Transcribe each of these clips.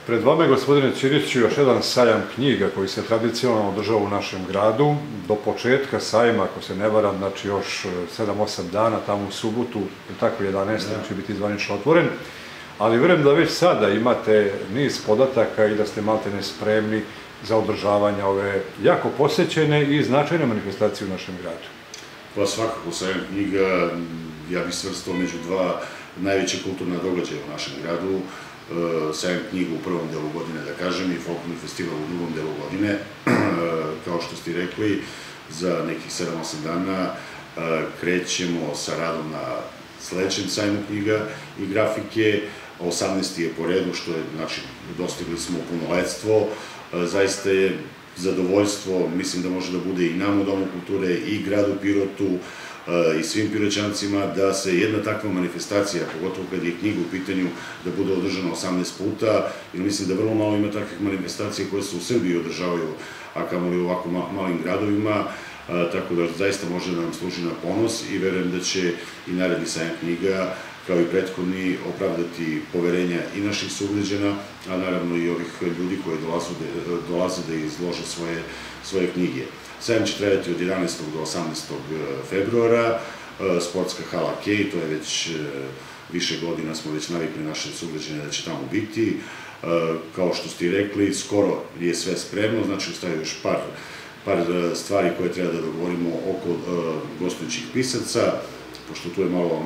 Pred vama je, gospodine Ćiriću, još jedan sajam knjiga koji se tradicionalno održava u našem gradu. Do početka sajma, ako se ne varam, znači još 7-8 dana, tamo u subotu, tako 11. će biti zvanično otvoren. Ali verujem da već sada imate niz podataka i da ste maltene spremni za održavanje ove jako posećene i značajne manifestacije u našem gradu. Pa svakako, sajam knjiga, ja bih svrstao među dva najveće kulturna događaja u našem gradu. Sajam knjigu u prvom delu godine, da kažem, i folklorni festival u drugom delu godine. Kao što ste rekli, za nekih 7-8 dana krećemo sa radom na sledećem sajmu knjiga i grafike. 18. je po redu, što je, znači, dostigli smo punoletstvo. Zaista je zadovoljstvo, mislim da može da bude i nam u Domu kulture, i gradu Pirotu, i svim Piroćancima, da se jedna takva manifestacija, pogotovo kad je knjiga u pitanju, da bude održana 18 puta, jer mislim da vrlo malo ima takvih manifestacija koje se u Srbiji održavaju, a kamoli u ovako malim gradovima, tako da zaista može da nam služi na ponos i verujem da će i naredni sajam knjiga, kao i prethodni, opravdati poverenja i naših sugrađana, a naravno i ovih ljudi koji dolaze da izlože svoje knjige. Sajam će trajati od 11. do 18. februara, sportska hala Kej, to je već više godina, smo već navikli naše sugrađane da će tamo biti. Kao što ste i rekli, skoro je sve spremno, znači ostaje još par stvari koje treba da dogovorimo oko gostujućih pisaca, pošto tu je malo,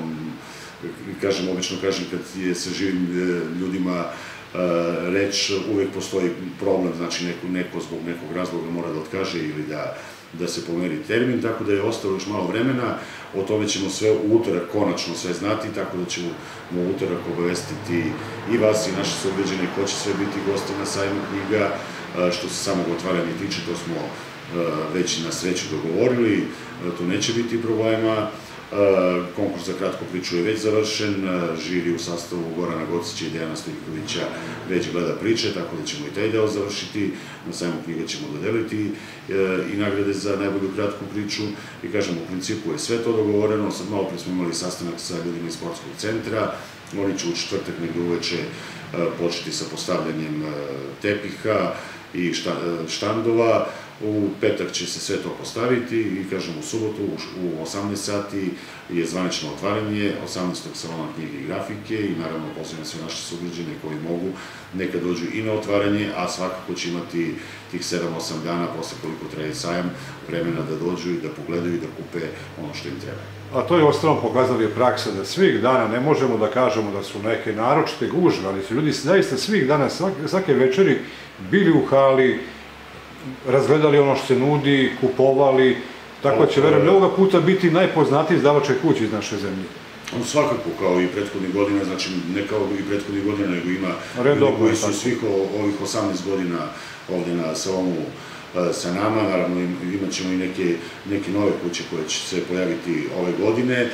obično kažem, kad je sa živim ljudima reč, uvek postoji problem, znači neko zbog nekog razloga mora da otkaže ili da se pomeri termin, tako da je ostalo još malo vremena. O tome ćemo sve u utorak konačno sve znati, tako da ćemo u utorak obavestiti i vas i naše sugrađane ko će sve biti gosti na sajmu knjiga. Što se samog otvaranja tiče, to smo već na sreću dogovorili, tu neće biti problema. Konkurs za kratku priču je već završen, žiri u sastavu Gorana Gocića i Dejana Stojkovića već gleda priče, tako da ćemo i taj deo završiti. Na sajmu knjiga ćemo dodeliti i nagrade za najbolju kratku priču i kažem, u principu je sve to dogovoreno. Sad malo pre smo imali sastanak sa ljudima iz sportskog centra, oni će u četvrtak negde uveče početi sa postavljanjem tepiha i štandova. U petak će se sve to postaviti i, kažem, u subotu u 18 sati je zvanično otvaranje 18. salona knjige i grafike i naravno pozivam sve naše sugrađane koji mogu neka dođu i na otvaranje, a svakako će imati tih 7-8 dana posle koliko traje sajam vremena da dođu i da pogledaju i da kupe ono što im treba. A to je ostalom pokazali je praksa da svih dana, ne možemo da kažemo da su neke naročite gužve, ali su ljudi zaista svih dana, svake večeri bili u hali, razgledali ono što se nudi, kupovali, tako će, verujem, ovoga puta biti najpoznatiji izdavačke kuće iz naše zemlje. Svakako, kao i prethodnih godina, znači ne kao i prethodnih godina, nego ima ljudi koji su svih ovih 18 godina ovde na salonu sa nama, naravno imat ćemo i neke nove kuće koje će se pojaviti ove godine,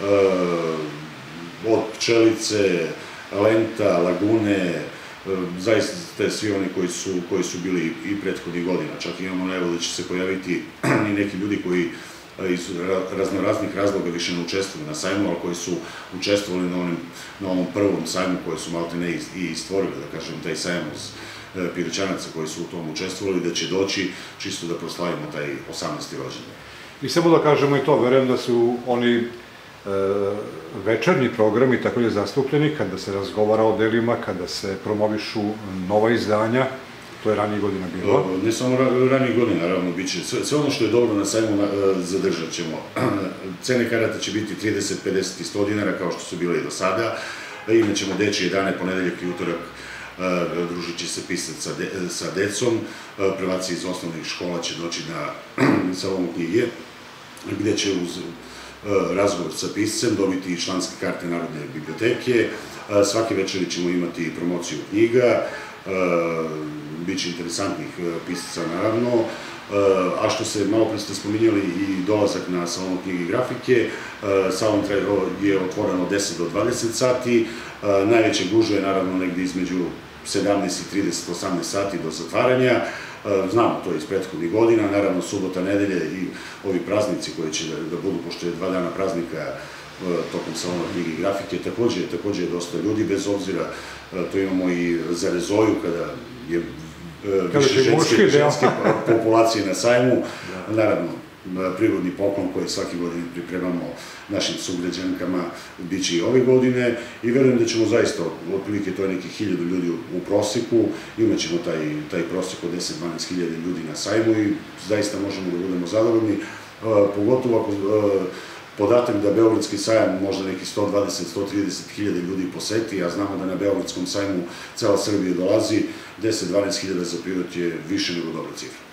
od Pčelice, Lenta, Lagune, zaista svi oni koji su bili i prethodnih godina. Čak imamo najavu da će se pojaviti i neki ljudi koji iz raznoraznih razloga više ne učestvuju na sajmu, ali koji su učestvovali na onom prvom sajmu koje su maltene i stvorili, da kažem, taj sajam uz Piroćanaca koji su u tom učestvovali, da će doći čisto da proslavimo taj 18. rođendan. I samo da kažemo i to, verujem da su oni večernji programi takođe zastupljeni kada se razgovara o delima, kada se promovišu nova izdanja, to je ranije godina bilo. Ne samo ranije godine, naravno, bit će sve ono što je dobro na sajmu zadržat ćemo. Cene karata će biti 30, 50 i 100 dinara kao što su bile i do sada. Imaćemo dečije dane, ponedeljak i utorak, družit će se pisac sa decom. Prvaci iz osnovnih škola će doći na salonu knjige, gde će uz razgovor sa piscem dobiti članske karte Narodne biblioteke. Svake večeri ćemo imati promociju knjiga, biće interesantnih pisaca naravno, a što se malo pre ste spominjali i dolazak na salon knjige i grafike, salon je otvoren od 10 do 20 sati, najveće gužve je naravno negde između 17 i 30, 18 sati do zatvaranja. Znamo to iz prethodnih godina, naravno subota, nedelje i ovi praznici koji će da budu, pošto je 2 dana praznika tokom salona knjige i grafike, takođe je dosta ljudi, bez obzira, to imamo i za Rezoju, kada je više ženske populacije na sajmu, naravno, prirodni poklon koji svake godine pripremamo našim sugrađankama biće i ove godine i verujem da ćemo zaista, otprilike to je nekih 1000 ljudi u proseku, imat ćemo taj prosek od 10-12 hiljada ljudi na sajmu i zaista možemo da budemo zadovoljni, pogotovo ako podatak da Beogradski sajam možda neki 120-130 hiljada ljudi poseti, a znamo da na Beogradskom sajmu cela Srbija dolazi, 10-12 hiljada za Pirot je više nego dobra cifra.